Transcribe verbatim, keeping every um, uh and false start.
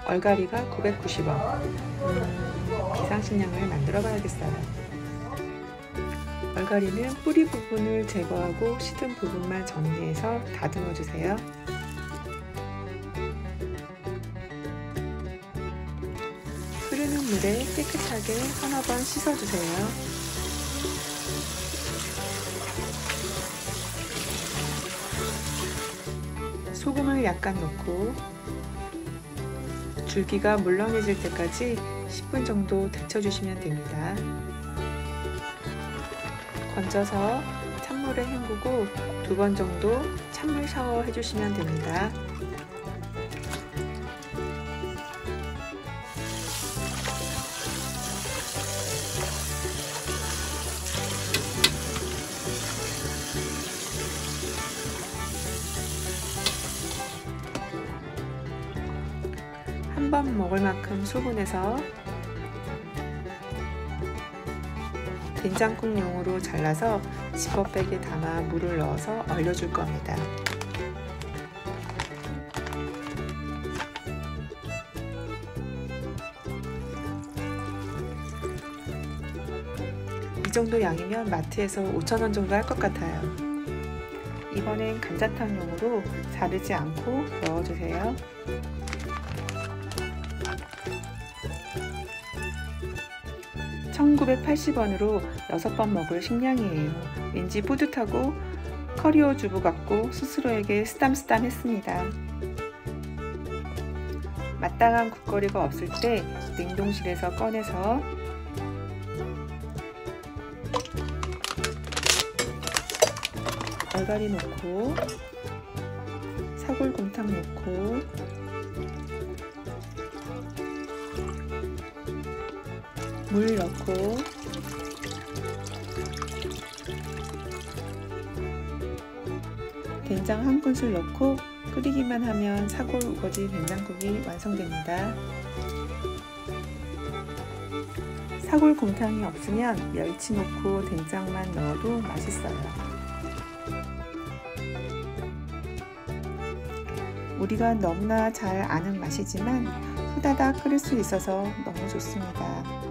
얼갈이가 구백구십 원. 음, 비상식량을 만들어 봐야겠어요. 얼갈이는 뿌리 부분을 제거하고 시든 부분만 정리해서 다듬어 주세요. 흐르는 물에 깨끗하게 서너 번 씻어 주세요. 소금을 약간 넣고 줄기가 물렁해질 때까지 십 분 정도 데쳐주시면 됩니다. 건져서 찬물에 헹구고 두 번 정도 찬물 샤워 해주시면 됩니다. 한 번 먹을 만큼 소분해서 된장국용으로 잘라서 지퍼백에 담아 물을 넣어서 얼려줄 겁니다. 이 정도 양이면 마트에서 오천 원 정도 할 것 같아요. 이번엔 감자탕용으로 자르지 않고 넣어주세요. 천구백팔십 원으로 여섯 번 먹을 식량이에요. 왠지 뿌듯하고 커리어 주부 같고 스스로에게 쓰담쓰담 했습니다. 마땅한 국거리가 없을 때 냉동실에서 꺼내서 얼갈이 넣고 사골곰탕 넣고 물 넣고 된장 한 큰술 넣고 끓이기만 하면 사골 우거지 된장국이 완성됩니다. 사골곰탕이 없으면 멸치 넣고 된장만 넣어도 맛있어요. 우리가 너무나 잘 아는 맛이지만 후다닥 끓일 수 있어서 너무 좋습니다.